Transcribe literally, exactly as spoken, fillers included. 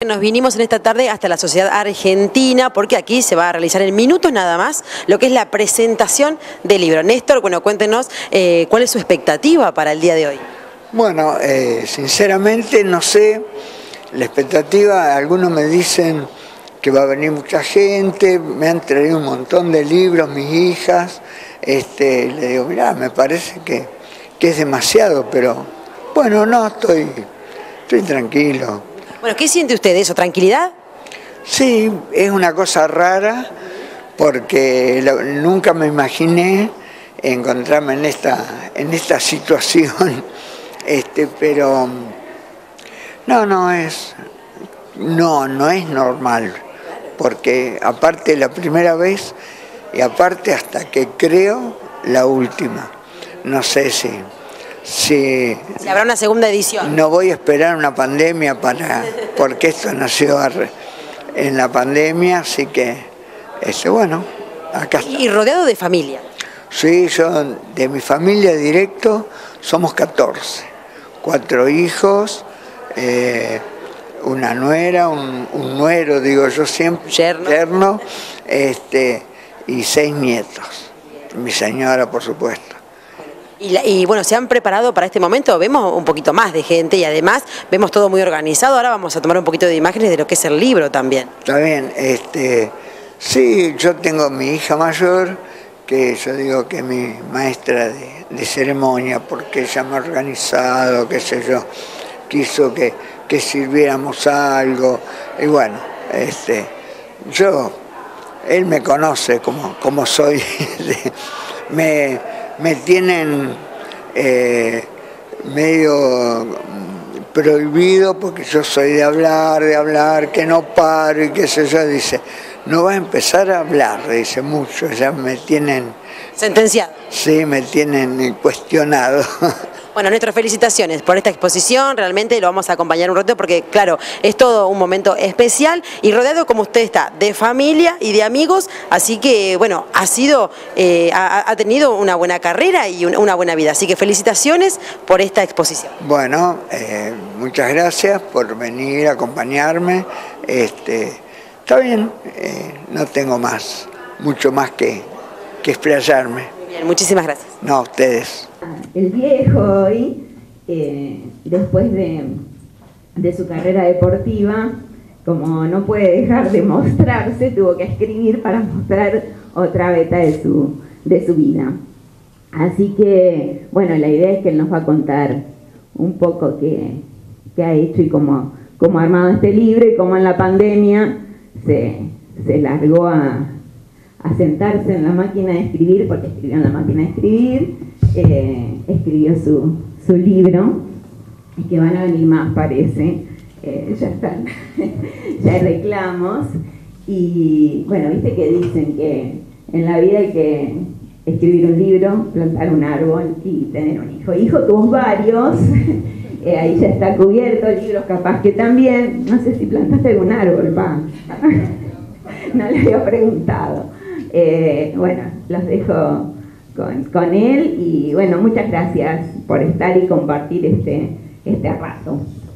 nos vinimos en esta tarde hasta la Sociedad Argentina, porque aquí se va a realizar en minutos nada más lo que es la presentación del libro. Néstor, bueno, cuéntenos eh, cuál es su expectativa para el día de hoy. Bueno, eh, sinceramente no sé, la expectativa, algunos me dicen que va a venir mucha gente, me han traído un montón de libros, mis hijas, este, le digo, mirá, me parece que, que es demasiado, pero bueno, no, estoy, estoy tranquilo. Bueno, ¿qué siente usted de eso? ¿Tranquilidad? Sí, es una cosa rara, porque lo, nunca me imaginé encontrarme en esta, en esta situación, este, pero no, no es, no, no es normal, porque aparte la primera vez y aparte hasta que creo la última, no sé si... Si, si habrá una segunda edición. No voy a esperar una pandemia para, porque esto nació en la pandemia, así que, este, bueno, acá está. Y rodeado de familia. Sí, yo de mi familia directo somos catorce, cuatro hijos, eh, una nuera, un, un nuero, digo yo siempre, yerno, yerno este, y seis nietos, mi señora por supuesto. Y, la, y bueno, ¿se han preparado para este momento? Vemos un poquito más de gente y además vemos todo muy organizado. Ahora vamos a tomar un poquito de imágenes de lo que es el libro también. Está bien, este, sí, yo tengo mi hija mayor, que yo digo que es mi maestra de, de ceremonia, porque ella me ha organizado, qué sé yo, quiso que, que sirviéramos algo, y bueno, este, yo, él me conoce como, como soy, me... me tienen eh, medio prohibido porque yo soy de hablar, de hablar, que no paro y qué sé yo, dice, no vas a empezar a hablar, dice mucho, ya me tienen... Sentenciado. Sí, me tienen cuestionado. Bueno, nuestras felicitaciones por esta exposición, realmente lo vamos a acompañar un rato porque, claro, es todo un momento especial y rodeado, como usted está, de familia y de amigos, así que, bueno, ha sido, eh, ha, ha tenido una buena carrera y una buena vida, así que felicitaciones por esta exposición. Bueno, eh, muchas gracias por venir a acompañarme, este, está bien, eh, no tengo más, mucho más que, que explayarme. Bien, muchísimas gracias. No, a ustedes. El viejo hoy, eh, después de, de su carrera deportiva, como no puede dejar de mostrarse, tuvo que escribir para mostrar otra beta de su, de su vida. Así que, bueno, la idea es que él nos va a contar un poco qué, qué ha hecho y cómo, cómo ha armado este libro y cómo en la pandemia se, se largó a, a sentarse en la máquina de escribir, porque escribió en la máquina de escribir. Eh, escribió su, su libro, y que van a venir más, parece, eh, ya están, ya hay reclamos, y bueno, viste que dicen que en la vida hay que escribir un libro, plantar un árbol y tener un hijo. Hijo tuvo varios, eh, ahí ya está cubierto, libros capaz que también, no sé si plantaste algún árbol, pa. No le había preguntado. Eh, bueno, los dejo Con, con él y bueno, muchas gracias por estar y compartir este, este rato.